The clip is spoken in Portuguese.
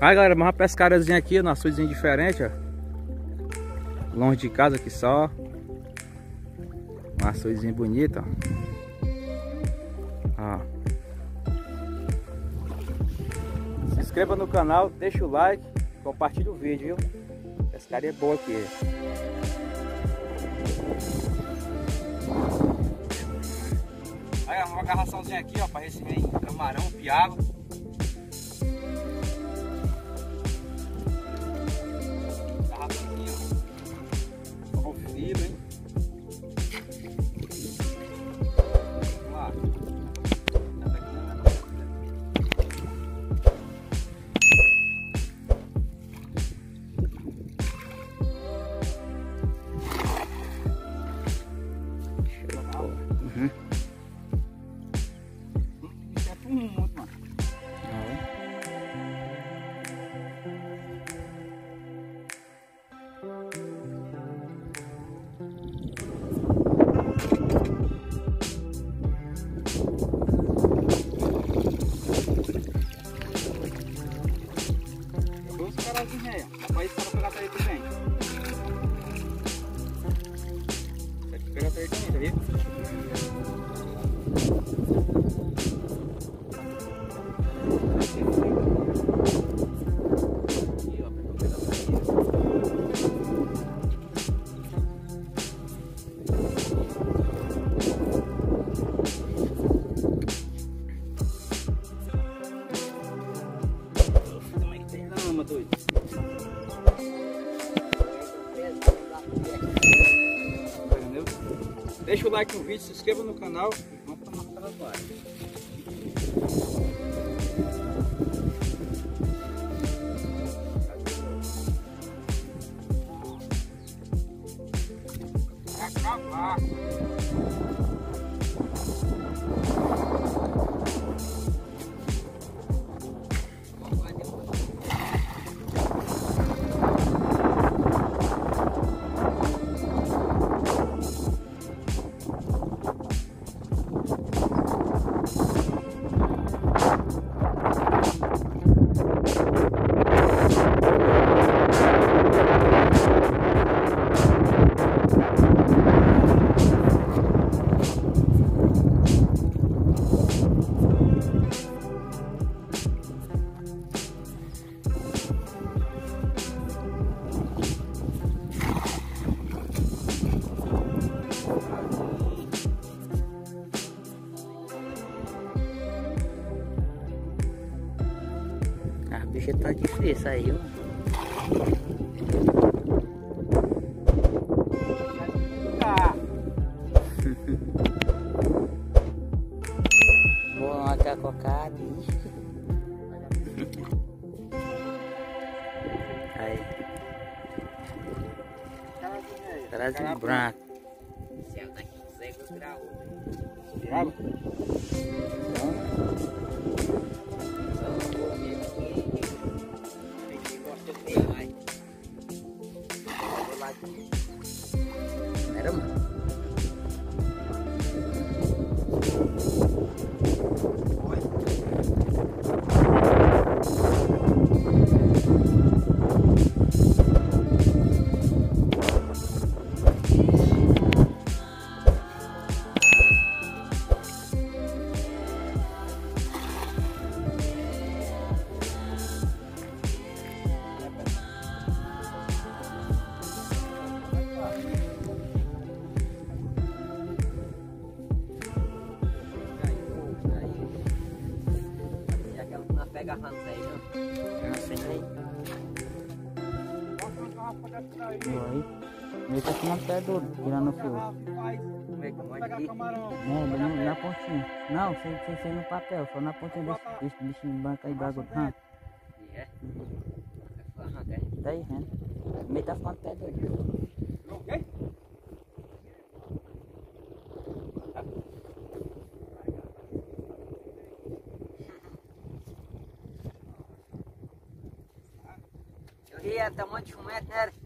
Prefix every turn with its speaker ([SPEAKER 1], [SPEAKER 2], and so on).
[SPEAKER 1] Aí galera, uma pescarazinha aqui, um açudezinho diferente, ó. Longe de casa aqui só. Um açudezinho bonito, ó. Se inscreva no canal, deixa o like, compartilha o vídeo, viu? Pescaria boa aqui. Aí uma garraçãozinha aqui, ó, para receber camarão, piaba. Garraçãozinha, ó. Com fibra, hein? Vamos lá. Uhum. Muito, mano. Dois carazinhos aí, ó. Rapaz, para pegar pra ele também. Pode pegar pra ele também, tá vendo? Entendeu? Deixa o like no vídeo, se inscreva no canal e vamos tomar aquela toalha. Acabar.
[SPEAKER 2] A bicha tá difícil aí, ó. Vou até cocar, bicho. Aí. Carazinho branco.
[SPEAKER 3] Céu daqui 200 graus.
[SPEAKER 1] Piaba?
[SPEAKER 2] Era, mano.
[SPEAKER 3] Pega a rança aí, não?
[SPEAKER 2] Não sei aí.
[SPEAKER 1] Aí.
[SPEAKER 2] Ele tá com uma pedra tirando o fio.
[SPEAKER 3] Como é que pode ir?
[SPEAKER 2] É, na pontinha. Não, sem ser no papel, só na pontinha desse bichinho branco aí d'água.
[SPEAKER 3] E é? Vai arrancar.
[SPEAKER 2] Tá aí, né? O meio tá ficando pedra ali.
[SPEAKER 1] Ok?
[SPEAKER 3] Eu ri até um monte de fumete, né?